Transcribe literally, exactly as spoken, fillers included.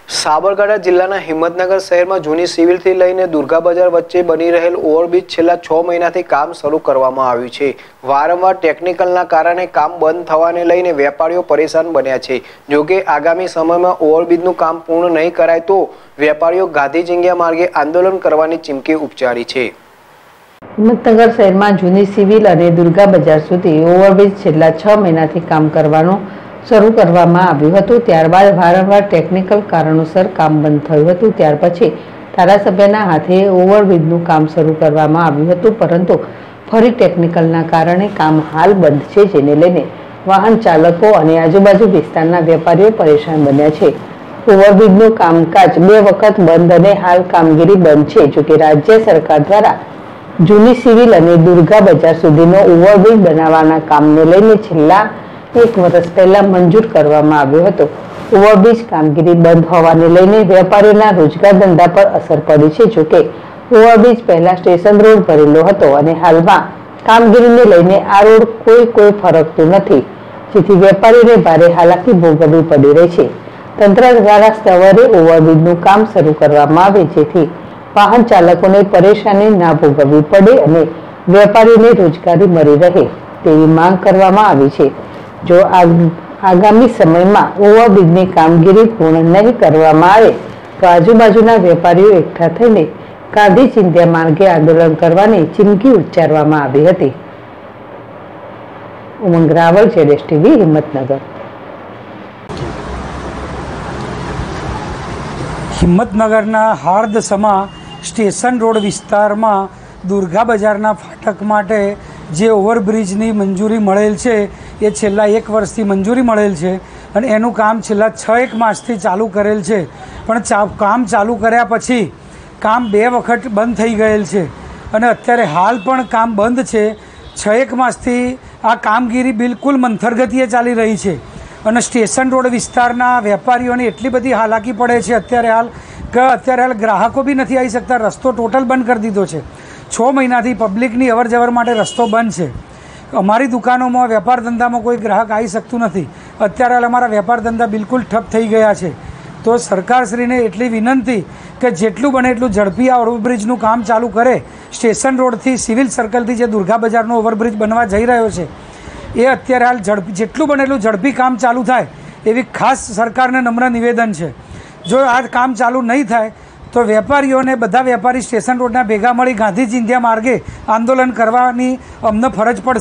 સાબરકાંઠા જિલ્લાના હિંમતનગર શહેરમાં જૂની સિવિલથી લઈને દુર્ગા બજાર વચ્ચે બની રહેલ ઓવરબ્રિજ છેલ્લા છ મહિનાથી કામ શરૂ કરવામાં આવ્યું છે। વારંવાર ટેકનિકલના કારણે કામ બંધ થવાને લઈને વેપારીઓ પરેશાન બન્યા છે। જોકે આગામી સમયમાં ઓવરબ્રિજનું કામ પૂર્ણ નહીં કરાય તો વેપારીઓ ગાંધી જગ્યા માર્ગે આંદોલન કરવાની ચીમકી ઉચ્ચારી છે। હિંમતનગર શહેરમાં જૂની સિવિલ અને દુર્ગા બજાર સુધી ઓવરબ્રિજ છેલ્લા છ મહિનાથી કામ કરવાનું શરૂ કરવામાં આવ્યું હતું। ત્યારબાદ વારંવાર ટેકનિકલ કારણોસર કામ બંધ થયું હતું। ત્યાર પછી ધારાસભ્યના હાથે ઓવરબ્રિજનું કામ શરૂ કરવામાં આવ્યું હતું, પરંતુ ફરી ટેકનિકલના કારણે કામ હાલ બંધ છે, જેને લઈને વાહન ચાલકો અને આજુબાજુ વિસ્તારના વેપારીઓ પરેશાન બન્યા છે। ઓવરબ્રિજનું કામકાજ બે વખત બંધ અને હાલ કામગીરી બંધ છે। જોકે રાજ્ય સરકાર દ્વારા જૂની સિવિલ અને દુર્ગા બજાર સુધીનો ઓવરબ્રિજ બનાવવાના કામને લઈને છેલ્લા એક વર્ષ પહેલા મંજૂર કરવામાં આવ્યો હતો। ઓવરબ્રિજ કામગીરી બંધ હોવાને લઈને વેપારીઓના રોજગાર ધંધા પર અસર પડી છે। જોકે ઓવરબ્રિજ પહેલા સ્ટેશન રોડ ભરેલો હતો અને હાલમાં કામગીરીને લઈને આ રોડ કોઈ કોઈ ફરકતું નથી, જેથી વેપારીઓને ભારે હાલાકી ભોગવવી પડી રહી છે। તંત્ર દ્વારા સવારે ઓવરબ્રિજનું કામ શરૂ કરવામાં આવે, જેથી વાહન ચાલકોને પરેશાની ના ભોગવવી પડે અને વેપારીઓને રોજગારી મળી રહે તેવી માંગ કરવામાં આવી છે। જો આગામી સમયમાં ઓવરબ્રિજની કામગીરી પૂર્ણ નહીં કરવામાં આવે તો આજુબાજુના વેપારીઓ એકઠા થઈને ગાંધી ચિંધ્યા માર્ગે આંદોલન કરવાની ચીમકી ઉચ્ચારવામાં આવી હતી। ઉમંગ રાવલ, જેડેશ ટીવી, હિંમતનગર। હિંમતનગરના હાર્દસમા સ્ટેશન રોડ વિસ્તારમાં દુર્ગા બજારના ફાટક માટે જે ઓવરબ્રિજની મંજૂરી મળેલ છે એ છેલ્લા એક વર્ષથી મંજૂરી મળેલ છે અને એનું કામ છેલ્લા છ એક માસથી ચાલુ કરેલ છે, પણ કામ ચાલુ કર્યા પછી કામ બે વખત બંધ થઈ ગયેલ છે અને અત્યારે હાલ પણ કામ બંધ છે। છ એક માસથી આ કામગીરી બિલકુલ મંથર ગતિએ ચાલી રહી છે અને સ્ટેશન રોડ વિસ્તારના વેપારીઓને એટલી બધી હાલાકી પડે છે અત્યારે હાલ કે અત્યારે હાલ ગ્રાહકો બી નથી આવી શકતા। રસ્તો ટોટલ બંધ કરી દીધો છે। છ મહિનાથી પબ્લિકની અવર જવર માટે રસ્તો બંધ છે। અમારી દુકાનોમાં વેપાર ધંધામાં કોઈ ગ્રાહક આવી શકતું નથી। અત્યારે હાલ અમારા વેપાર ધંધા બિલકુલ ઠપ થઈ ગયા છે। તો સરકારશ્રીને એટલી વિનંતી કે જેટલું બને એટલું ઝડપી આ ઓવરબ્રિજનું કામ ચાલુ કરે। સ્ટેશન રોડથી સિવિલ સર્કલથી જે દુર્ગા બજારનો ઓવરબ્રિજ બનવા જઈ રહ્યો છે એ અત્યારે હાલ ઝડપી જેટલું બને એટલું ઝડપી કામ ચાલુ થાય એવી ખાસ સરકારને નમ્ર નિવેદન છે। જો આ કામ ચાલુ નહીં થાય તો વેપારીઓને બધા વેપારી સ્ટેશન રોડના ભેગા મળી ગાંધી ચિંધ્યા માર્ગે આંદોલન કરવાની અમને ફરજ પડશે।